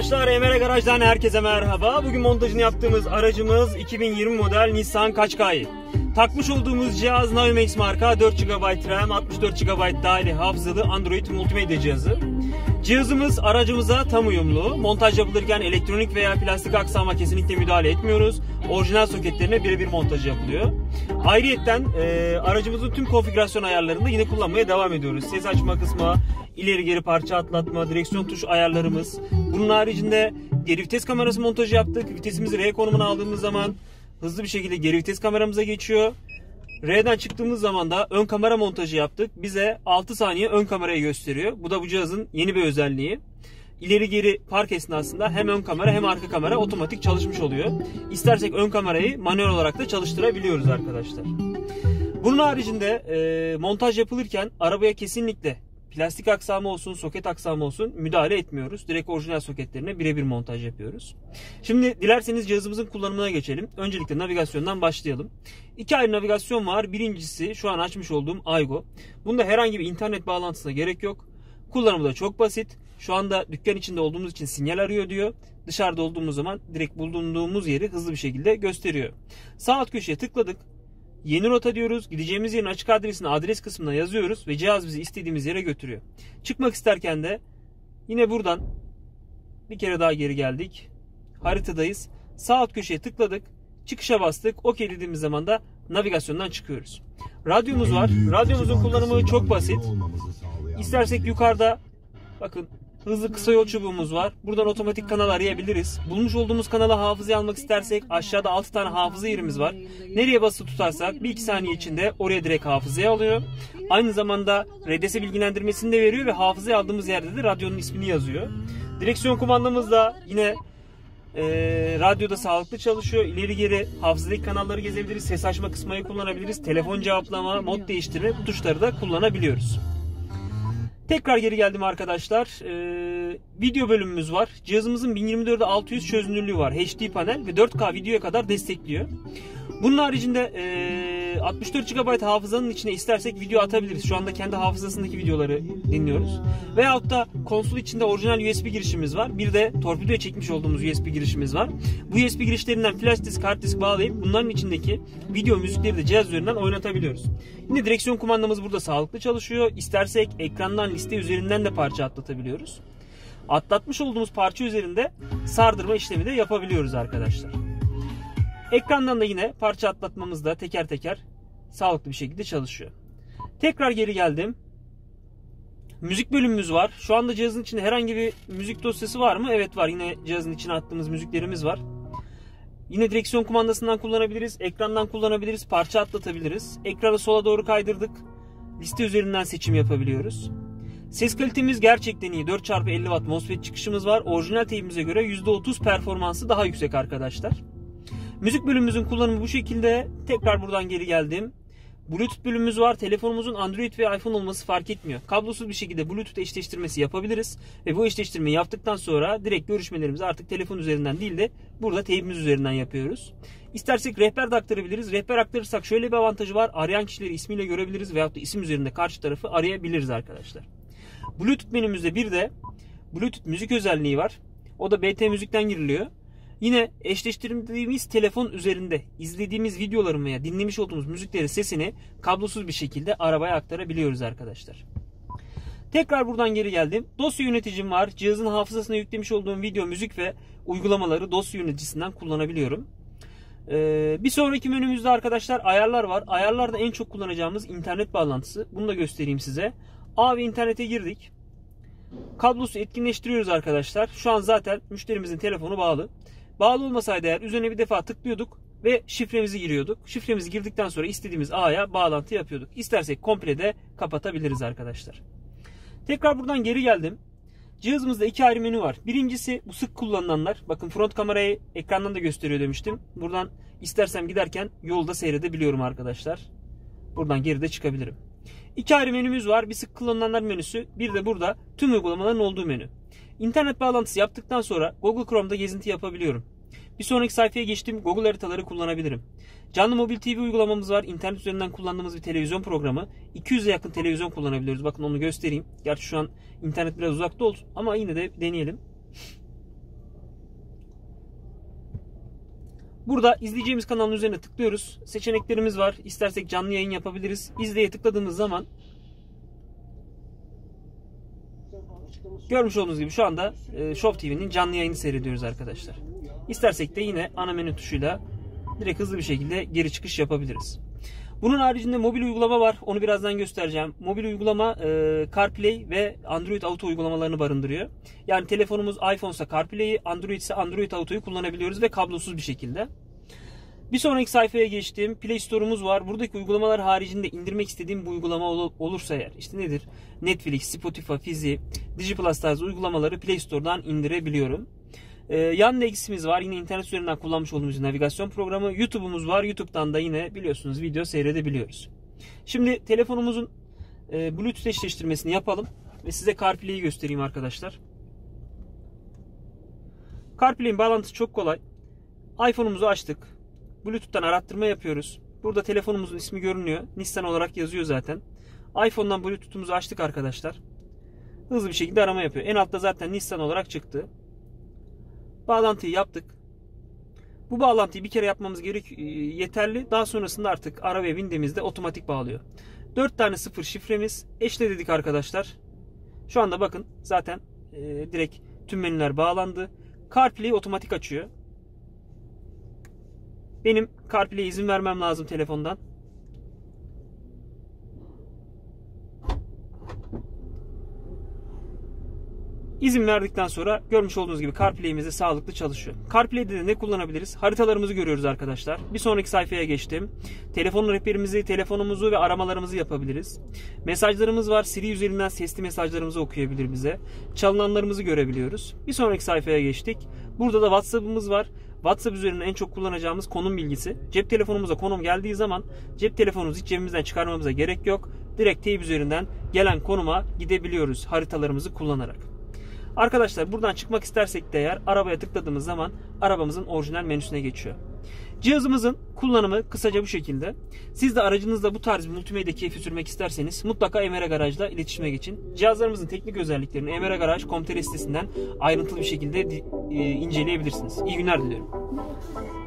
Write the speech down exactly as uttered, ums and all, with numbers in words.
Arkadaşlar, Emre Garaj'dan herkese merhaba. Bugün montajını yaptığımız aracımız iki bin yirmi model Nissan Qashqai. Takmış olduğumuz cihaz Navimax marka, dört gigabayt RAM, altmış dört gigabayt dahili hafızalı Android multimedya cihazı. Cihazımız aracımıza tam uyumlu. Montaj yapılırken elektronik veya plastik aksama kesinlikle müdahale etmiyoruz. Orijinal soketlerine birebir montaj yapılıyor. Ayrıyetten e, aracımızın tüm konfigürasyon ayarlarında yine kullanmaya devam ediyoruz. Ses açma kısmı, ileri geri parça atlatma, direksiyon tuş ayarlarımız. Bunun haricinde geri vites kamerası montajı yaptık. Vitesimizi R konumuna aldığımız zaman hızlı bir şekilde geri vites kameramıza geçiyor. R'den çıktığımız zaman da ön kamera montajı yaptık. Bize altı saniye ön kamerayı gösteriyor. Bu da bu cihazın yeni bir özelliği. İleri geri park esnasında hem ön kamera hem arka kamera otomatik çalışmış oluyor. İstersek ön kamerayı manuel olarak da çalıştırabiliyoruz arkadaşlar. Bunun haricinde e, montaj yapılırken arabaya kesinlikle plastik aksamı olsun, soket aksamı olsun müdahale etmiyoruz. Direkt orijinal soketlerine birebir montaj yapıyoruz. Şimdi dilerseniz cihazımızın kullanımına geçelim. Öncelikle navigasyondan başlayalım. İki ayrı navigasyon var. Birincisi şu an açmış olduğum Aygo. Bunda herhangi bir internet bağlantısına gerek yok. Kullanımı da çok basit. Şu anda dükkan içinde olduğumuz için sinyal arıyor diyor. Dışarıda olduğumuz zaman direkt bulunduğumuz yeri hızlı bir şekilde gösteriyor. Sağ alt köşeye tıkladık. Yeni rota diyoruz. Gideceğimiz yerin açık adresini adres kısmına yazıyoruz ve cihaz bizi istediğimiz yere götürüyor. Çıkmak isterken de yine buradan bir kere daha geri geldik. Haritadayız. Sağ alt köşeye tıkladık. Çıkışa bastık. OK dediğimiz zaman da navigasyondan çıkıyoruz. Radyomuz var. Radyomuzun kullanımı çok basit. İstersek yukarıda bakın hızlı kısa yol çubuğumuz var. Buradan otomatik kanal arayabiliriz. Bulmuş olduğumuz kanala hafızaya almak istersek aşağıda altı tane hafıza yerimiz var. Nereye basılı tutarsak bir iki saniye içinde oraya direkt hafızaya alıyor. Aynı zamanda R D S bilgilendirmesini de veriyor ve hafızaya aldığımız yerde de radyonun ismini yazıyor. Direksiyon kumandamız da yine e, radyoda sağlıklı çalışıyor. İleri geri hafızadaki kanalları gezebiliriz. Ses açma kısmını kullanabiliriz. Telefon cevaplama, mod değiştirme bu tuşları da kullanabiliyoruz. Tekrar geri geldim arkadaşlar. Ee, video bölümümüz var. Cihazımızın bin yirmi dört'e altı yüz çözünürlüğü var. H D panel ve dört K videoya kadar destekliyor. Bunun haricinde e, altmış dört gigabayt hafızanın içine istersek video atabiliriz. Şu anda kendi hafızasındaki videoları dinliyoruz. Veyahut da konsol içinde orijinal U S B girişimiz var. Bir de torpidoya çekmiş olduğumuz U S B girişimiz var. Bu U S B girişlerinden flash disk, hard disk bağlayıp bunların içindeki video müzikleri de cihaz üzerinden oynatabiliyoruz. Yine direksiyon kumandamız burada sağlıklı çalışıyor. İstersek ekrandan, liste üzerinden de parça atlatabiliyoruz. Atlatmış olduğumuz parça üzerinde sardırma işlemi de yapabiliyoruz arkadaşlar. Ekrandan da yine parça atlatmamız da teker teker sağlıklı bir şekilde çalışıyor. Tekrar geri geldim. Müzik bölümümüz var. Şu anda cihazın içinde herhangi bir müzik dosyası var mı? Evet var. Yine cihazın içine attığımız müziklerimiz var. Yine direksiyon kumandasından kullanabiliriz. Ekrandan kullanabiliriz. Parça atlatabiliriz. Ekranı sola doğru kaydırdık. Liste üzerinden seçim yapabiliyoruz. Ses kalitemiz gerçekten iyi. dört çarpı elli watt MOSFET çıkışımız var. Orijinal teybimize göre yüzde otuz performansı daha yüksek arkadaşlar. Müzik bölümümüzün kullanımı bu şekilde. Tekrar buradan geri geldim. Bluetooth bölümümüz var. Telefonumuzun Android ve iPhone olması fark etmiyor. Kablosuz bir şekilde Bluetooth eşleştirmesi yapabiliriz. Ve bu eşleştirmeyi yaptıktan sonra direkt görüşmelerimizi artık telefon üzerinden değil de burada teybimiz üzerinden yapıyoruz. İstersek rehber de aktarabiliriz. Rehber aktarırsak şöyle bir avantajı var. Arayan kişileri ismiyle görebiliriz veyahut da isim üzerinde karşı tarafı arayabiliriz arkadaşlar. Bluetooth menümüzde bir de Bluetooth müzik özelliği var. O da B T müzikten giriliyor. Yine eşleştirdiğimiz telefon üzerinde izlediğimiz videoların veya dinlemiş olduğumuz müziklerin sesini kablosuz bir şekilde arabaya aktarabiliyoruz arkadaşlar. Tekrar buradan geri geldim. Dosya yöneticim var. Cihazın hafızasına yüklemiş olduğum video, müzik ve uygulamaları dosya yöneticisinden kullanabiliyorum. Ee, bir sonraki menümüzde arkadaşlar ayarlar var. Ayarlarda en çok kullanacağımız internet bağlantısı. Bunu da göstereyim size. A ve internete girdik. Kablosu etkinleştiriyoruz arkadaşlar. Şu an zaten müşterimizin telefonu bağlı. Bağlı olmasaydı eğer üzerine bir defa tıklıyorduk ve şifremizi giriyorduk. Şifremizi girdikten sonra istediğimiz ağya bağlantı yapıyorduk. İstersek komple de kapatabiliriz arkadaşlar. Tekrar buradan geri geldim. Cihazımızda iki ayrı menü var. Birincisi bu sık kullanılanlar. Bakın front kamerayı ekrandan da gösteriyor demiştim. Buradan istersem giderken yolda seyredebiliyorum arkadaşlar. Buradan geride çıkabilirim. İki ayrı menümüz var. Bir sık kullanılanlar menüsü. Bir de burada tüm uygulamaların olduğu menü. İnternet bağlantısı yaptıktan sonra Google Chrome'da gezinti yapabiliyorum. Bir sonraki sayfaya geçtim. Google haritaları kullanabilirim. Canlı Mobil T V uygulamamız var. İnternet üzerinden kullandığımız bir televizyon programı. iki yüze yakın televizyon kullanabiliyoruz. Bakın onu göstereyim. Gerçi şu an internet biraz uzakta oldu ama yine de deneyelim. Burada izleyeceğimiz kanalın üzerine tıklıyoruz. Seçeneklerimiz var. İstersek canlı yayın yapabiliriz. İzleye tıkladığımız zaman görmüş olduğunuz gibi şu anda e, Show T V'nin canlı yayını seyrediyoruz arkadaşlar. İstersek de yine ana menü tuşuyla direkt hızlı bir şekilde geri çıkış yapabiliriz. Bunun haricinde mobil uygulama var. Onu birazdan göstereceğim. Mobil uygulama e, CarPlay ve Android Auto uygulamalarını barındırıyor. Yani telefonumuz iPhone ise CarPlay'i, Android ise Android Auto'yu kullanabiliyoruz ve kablosuz bir şekilde. Bir sonraki sayfaya geçtim. Play Store'umuz var. Buradaki uygulamalar haricinde indirmek istediğim bu uygulama ol olursa eğer, işte nedir? Netflix, Spotify, Fizi, DigiPlus tarzı uygulamaları Play Store'dan indirebiliyorum. Ee, Yandex'imiz var. Yine internet üzerinden kullanmış olduğumuz navigasyon programı. YouTube'umuz var. YouTube'dan da yine biliyorsunuz video seyredebiliyoruz. Şimdi telefonumuzun e, Bluetooth eşleştirmesini yapalım ve size CarPlay'i göstereyim arkadaşlar. CarPlay'in bağlantısı çok kolay. iPhone'umuzu açtık. Bluetooth'tan arattırma yapıyoruz. Burada telefonumuzun ismi görünüyor. Nissan olarak yazıyor zaten. iPhone'dan Bluetooth'umuzu açtık arkadaşlar. Hızlı bir şekilde arama yapıyor. En altta zaten Nissan olarak çıktı. Bağlantıyı yaptık. Bu bağlantıyı bir kere yapmamız gerek yeterli. Daha sonrasında artık arabaya bindiğimizde otomatik bağlıyor. dört tane sıfır şifremiz. Eşle dedik arkadaşlar. Şu anda bakın zaten e, direkt tüm menüler bağlandı. CarPlay otomatik açıyor. Benim CarPlay'e izin vermem lazım telefondan. İzin verdikten sonra görmüş olduğunuz gibi CarPlay'imiz de sağlıklı çalışıyor. CarPlay'de de ne kullanabiliriz? Haritalarımızı görüyoruz arkadaşlar. Bir sonraki sayfaya geçtim. Telefon rehberimizi, telefonumuzu ve aramalarımızı yapabiliriz. Mesajlarımız var. Siri üzerinden sesli mesajlarımızı okuyabilir bize. Çalınanlarımızı görebiliyoruz. Bir sonraki sayfaya geçtik. Burada da WhatsApp'ımız var. WhatsApp üzerinden en çok kullanacağımız konum bilgisi. Cep telefonumuza konum geldiği zaman cep telefonumuzu hiç cebimizden çıkarmamıza gerek yok. Direkt teyp üzerinden gelen konuma gidebiliyoruz haritalarımızı kullanarak. Arkadaşlar buradan çıkmak istersek de eğer arabaya tıkladığımız zaman arabamızın orijinal menüsüne geçiyor. Cihazımızın kullanımı kısaca bu şekilde. Siz de aracınızda bu tarz bir multimedya keyfi sürmek isterseniz mutlaka Emre Garaj'la iletişime geçin. Cihazlarımızın teknik özelliklerini emre garaj nokta com sitesinden ayrıntılı bir şekilde inceleyebilirsiniz. İyi günler diliyorum.